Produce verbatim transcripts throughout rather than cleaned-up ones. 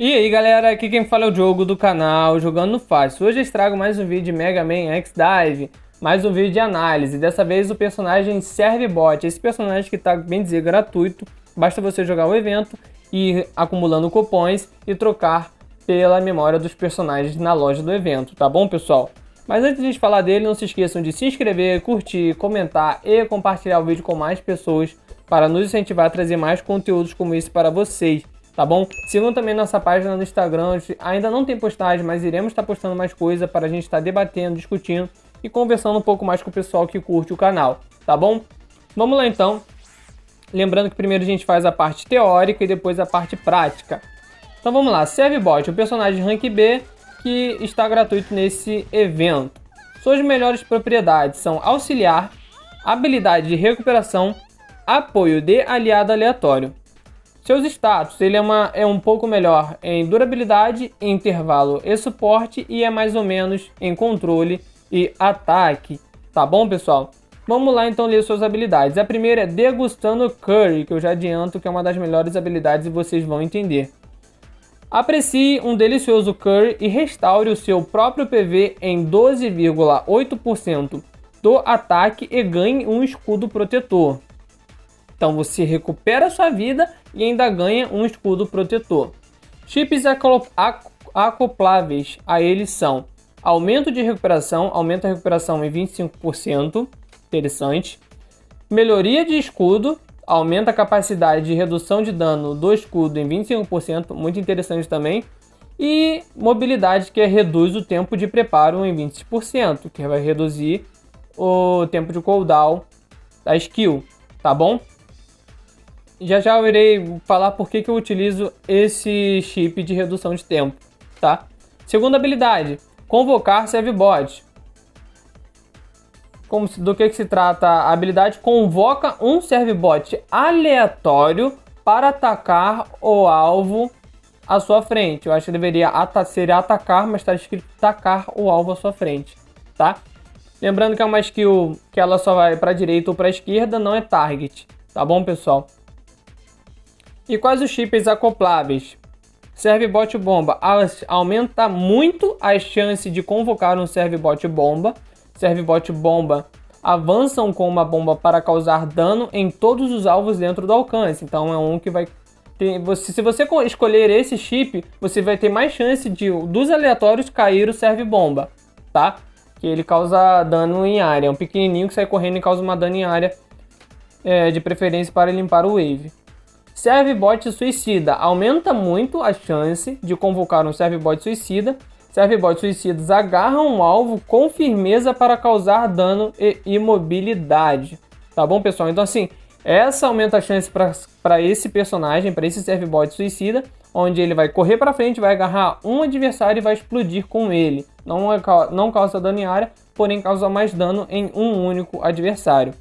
E aí galera, aqui quem fala é o Diogo do canal Jogando Fácil. Hoje eu trago mais um vídeo de Mega Man X-Dive, mais um vídeo de análise. Dessa vez o personagem Servbot, esse personagem que está bem dizer gratuito. Basta você jogar o evento, ir acumulando cupons e trocar pela memória dos personagens na loja do evento, tá bom pessoal? Mas antes de falar dele, não se esqueçam de se inscrever, curtir, comentar e compartilhar o vídeo com mais pessoas para nos incentivar a trazer mais conteúdos como esse para vocês. Tá bom? Sigam também nossa página no Instagram, ainda não tem postagem, mas iremos estar postando mais coisa para a gente estar debatendo, discutindo e conversando um pouco mais com o pessoal que curte o canal, tá bom? Vamos lá então, lembrando que primeiro a gente faz a parte teórica e depois a parte prática. Então vamos lá, Servbot, o personagem Rank B que está gratuito nesse evento. Suas melhores propriedades são auxiliar, habilidade de recuperação, apoio de aliado aleatório. Seus status, ele é, uma, é um pouco melhor em durabilidade, intervalo e suporte e é mais ou menos em controle e ataque. Tá bom, pessoal? Vamos lá então ler suas habilidades. A primeira é Degustando Curry, que eu já adianto que é uma das melhores habilidades e vocês vão entender. Aprecie um delicioso curry e restaure o seu próprio P V em doze vírgula oito por cento do ataque e ganhe um escudo protetor. Então você recupera sua vida e ainda ganha um escudo protetor. Chips acopláveis a eles são aumento de recuperação, aumenta a recuperação em vinte e cinco por cento, interessante. Melhoria de escudo, aumenta a capacidade de redução de dano do escudo em vinte e cinco por cento, muito interessante também. E mobilidade, que reduz o tempo de preparo em vinte por cento, que vai reduzir o tempo de cooldown da skill, tá bom? Já já eu irei falar por que que eu utilizo esse chip de redução de tempo, tá? Segunda habilidade, convocar Servbot. Como, do que que se trata a habilidade? Convoca um Servbot aleatório para atacar o alvo à sua frente. Eu acho que deveria ata seria atacar, mas está escrito atacar o alvo à sua frente, tá? Lembrando que é uma skill que ela só vai para a direita ou para a esquerda, não é target, tá bom, pessoal? E quais os chips acopláveis? Servbot Bomba aumenta muito a chance de convocar um Servbot Bomba. Servbot Bomba avançam com uma bomba para causar dano em todos os alvos dentro do alcance. Então é um que vai ter, você, se você escolher esse chip, você vai ter mais chance de dos aleatórios cair o Servbomba, tá? Que ele causa dano em área. É um pequenininho que sai correndo e causa uma dano em área, é, de preferência para limpar o wave. Servbot Suicida aumenta muito a chance de convocar um Servbot Suicida. Servbot Suicidas agarram um alvo com firmeza para causar dano e imobilidade. Tá bom, pessoal? Então, assim, essa aumenta a chance para esse personagem, para esse Servbot Suicida, onde ele vai correr para frente, vai agarrar um adversário e vai explodir com ele. Não, é, não causa dano em área, porém causa mais dano em um único adversário.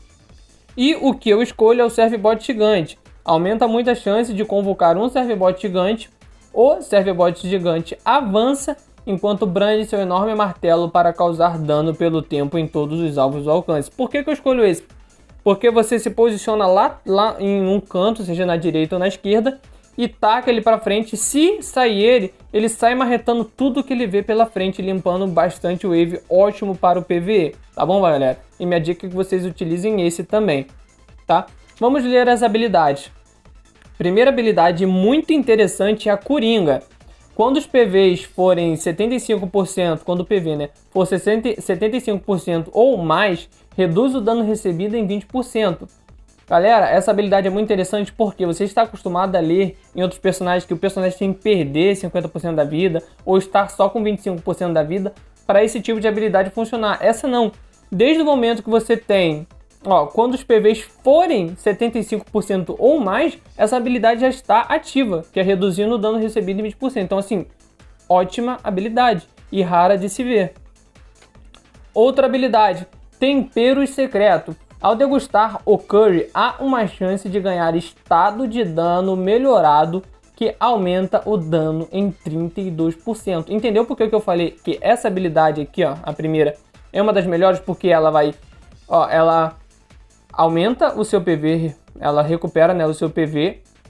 E o que eu escolho é o Servbot Gigante. Aumenta muito a chance de convocar um Servbot Gigante. O Servbot Gigante avança enquanto brande seu enorme martelo para causar dano pelo tempo em todos os alvos do alcance. Por que que eu escolho esse? Porque você se posiciona lá, lá em um canto, seja na direita ou na esquerda, e taca ele para frente. Se sair ele, ele sai marretando tudo que ele vê pela frente, limpando bastante o wave, ótimo para o P V E. Tá bom, galera? E minha dica é que vocês utilizem esse também, tá? Vamos ler as habilidades. Primeira habilidade muito interessante é a Coringa. Quando os P Vs forem setenta e cinco por cento, quando o P V, né, for setenta e cinco por cento ou mais, reduz o dano recebido em vinte por cento. Galera, essa habilidade é muito interessante porque você está acostumado a ler em outros personagens que o personagem tem que perder cinquenta por cento da vida ou estar só com vinte e cinco por cento da vida para esse tipo de habilidade funcionar. Essa não. Desde o momento que você tem... Ó, quando os P Vs forem setenta e cinco por cento ou mais, essa habilidade já está ativa, que é reduzindo o dano recebido em vinte por cento. Então, assim, ótima habilidade e rara de se ver. Outra habilidade, Temperos Secreto. Ao degustar o curry, há uma chance de ganhar estado de dano melhorado que aumenta o dano em trinta e dois por cento. Entendeu por que eu falei que essa habilidade aqui, ó, a primeira, é uma das melhores? Porque ela vai... Ó, ela... aumenta o seu P V, ela recupera, né, o seu P V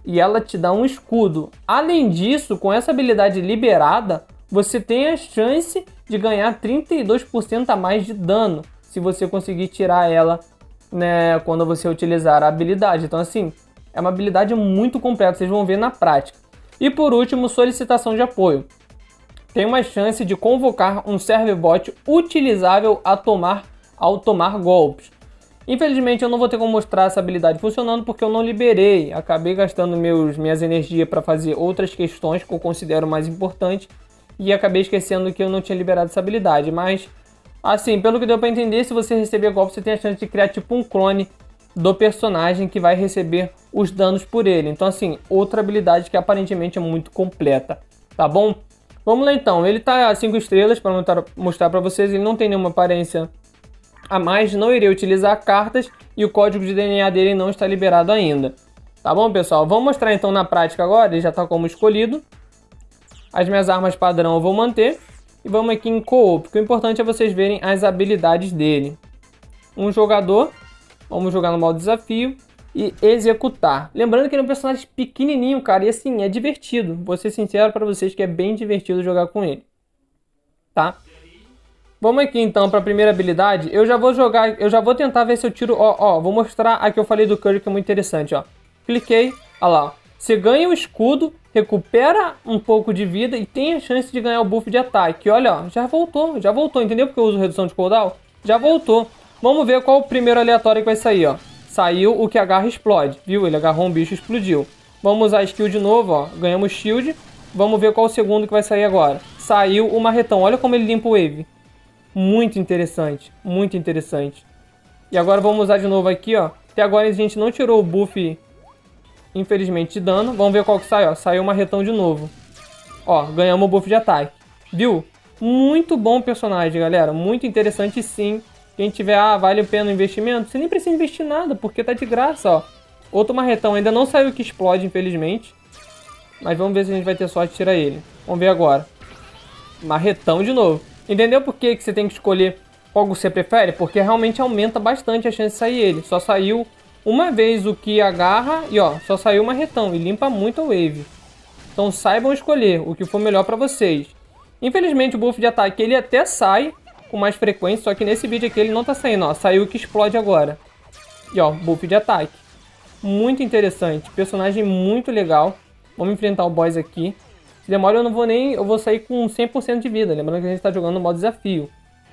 e ela te dá um escudo. Além disso, com essa habilidade liberada, você tem a chance de ganhar trinta e dois por cento a mais de dano, se você conseguir tirar ela, né, quando você utilizar a habilidade. Então assim, é uma habilidade muito completa, vocês vão ver na prática. E por último, solicitação de apoio. Tem uma chance de convocar um server-bot utilizável a tomar, ao tomar golpes. Infelizmente eu não vou ter como mostrar essa habilidade funcionando porque eu não liberei. Acabei gastando meus, minhas energias para fazer outras questões que eu considero mais importantes. E acabei esquecendo que eu não tinha liberado essa habilidade. Mas, assim, pelo que deu para entender, se você receber golpe, você tem a chance de criar tipo um clone do personagem que vai receber os danos por ele. Então, assim, outra habilidade que aparentemente é muito completa, tá bom? Vamos lá então, ele tá cinco estrelas para mostrar para vocês, ele não tem nenhuma aparência a mais, não irei utilizar cartas e o código de D N A dele não está liberado ainda. Tá bom, pessoal? Vamos mostrar então na prática agora, ele já está como escolhido. As minhas armas padrão eu vou manter. E vamos aqui em co-op, porque o importante é vocês verem as habilidades dele. Um jogador, vamos jogar no modo desafio e executar. Lembrando que ele é um personagem pequenininho, cara, e assim, é divertido. Vou ser sincero para vocês que é bem divertido jogar com ele. Tá? Vamos aqui então para a primeira habilidade. Eu já vou jogar, eu já vou tentar ver se eu tiro, ó, ó, vou mostrar a que eu falei do Curry que é muito interessante, ó. Cliquei, olha lá, ó. Você ganha o escudo, recupera um pouco de vida e tem a chance de ganhar o buff de ataque. Olha, ó, já voltou, já voltou, entendeu? Porque eu uso redução de cooldown? Já voltou. Vamos ver qual o primeiro aleatório que vai sair, ó. Saiu o que agarra e explode, viu? Ele agarrou um bicho e explodiu. Vamos usar a skill de novo, ó. Ganhamos shield. Vamos ver qual o segundo que vai sair agora. Saiu o marretão, olha como ele limpa o wave. Muito interessante, muito interessante. E agora vamos usar de novo aqui, ó. Até agora a gente não tirou o buff, infelizmente, de dano. Vamos ver qual que sai, ó. Saiu o marretão de novo. Ó, ganhamos o buff de ataque. Viu? Muito bom personagem, galera. Muito interessante, sim. Quem tiver, ah, vale a pena o investimento? Você nem precisa investir nada, porque tá de graça, ó. Outro marretão. Ainda não saiu o que explode, infelizmente. Mas vamos ver se a gente vai ter sorte de tirar ele. Vamos ver agora. Marretão de novo. Entendeu por que que você tem que escolher qual você prefere? Porque realmente aumenta bastante a chance de sair ele. Só saiu uma vez o que agarra e ó, só saiu uma marretão e limpa muito a wave. Então saibam escolher o que for melhor para vocês. Infelizmente o buff de ataque ele até sai com mais frequência, só que nesse vídeo aqui ele não tá saindo, ó. Saiu o que explode agora. E ó, buff de ataque. Muito interessante, personagem muito legal. Vamos enfrentar o boss aqui. Se demora eu não vou nem, eu vou sair com cem por cento de vida, lembrando que a gente tá jogando no modo desafio.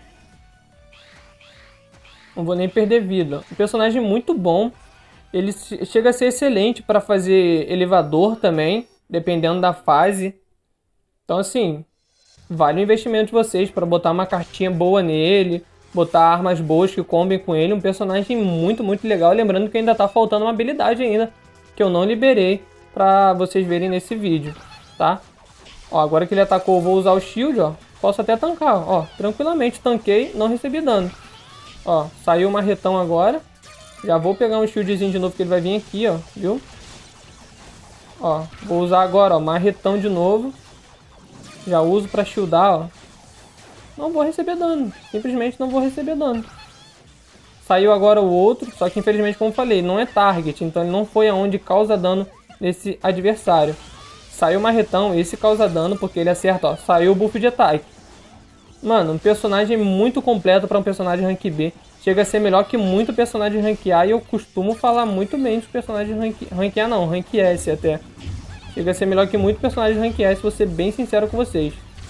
Não vou nem perder vida. Um personagem muito bom. Ele chega a ser excelente para fazer elevador também, dependendo da fase. Então assim, vale o investimento de vocês para botar uma cartinha boa nele, botar armas boas que combem com ele. Um personagem muito, muito legal. Lembrando que ainda tá faltando uma habilidade ainda, que eu não liberei para vocês verem nesse vídeo, tá? Ó, agora que ele atacou, eu vou usar o shield, ó. Posso até tancar, ó. Tranquilamente, tanquei, não recebi dano. Ó, saiu o marretão agora. Já vou pegar um shieldzinho de novo, que ele vai vir aqui, ó. Viu? Ó, vou usar agora, ó. Marretão de novo. Já uso pra shieldar, ó. Não vou receber dano. Simplesmente não vou receber dano. Saiu agora o outro. Só que infelizmente, como eu falei, não é target. Então ele não foi aonde causa dano nesse adversário. Saiu o marretão, esse causa dano porque ele acerta, ó. Saiu o buff de ataque. Mano, um personagem muito completo para um personagem rank B. Chega a ser melhor que muito personagem rank A. E eu costumo falar muito bem dos personagens rank, rank A não, rank S até. Chega a ser melhor que muito personagem rank S, vou ser bem sincero com vocês.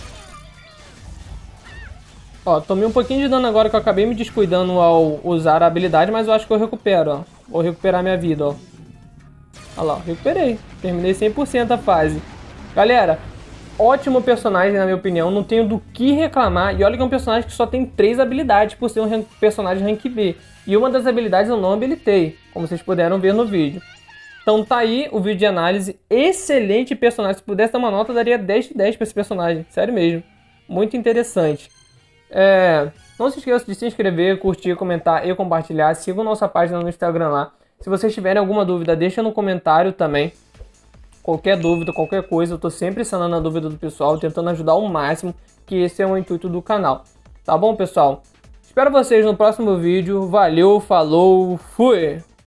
Ó, tomei um pouquinho de dano agora que eu acabei me descuidando ao usar a habilidade. Mas eu acho que eu recupero, ó. Vou recuperar minha vida, ó. Olha lá, recuperei. Terminei cem por cento a fase. Galera, ótimo personagem na minha opinião. Não tenho do que reclamar. E olha que é um personagem que só tem três habilidades por ser um personagem rank B. E uma das habilidades eu não habilitei, como vocês puderam ver no vídeo. Então tá aí o vídeo de análise. Excelente personagem. Se pudesse dar uma nota, eu daria dez de dez para esse personagem. Sério mesmo. Muito interessante. É... Não se esqueça de se inscrever, curtir, comentar e compartilhar. Sigam nossa página no Instagram lá. Se vocês tiverem alguma dúvida, deixa no comentário também. Qualquer dúvida, qualquer coisa, eu tô sempre sanando a dúvida do pessoal, tentando ajudar ao máximo, que esse é o intuito do canal. Tá bom, pessoal? Espero vocês no próximo vídeo. Valeu, falou, fui!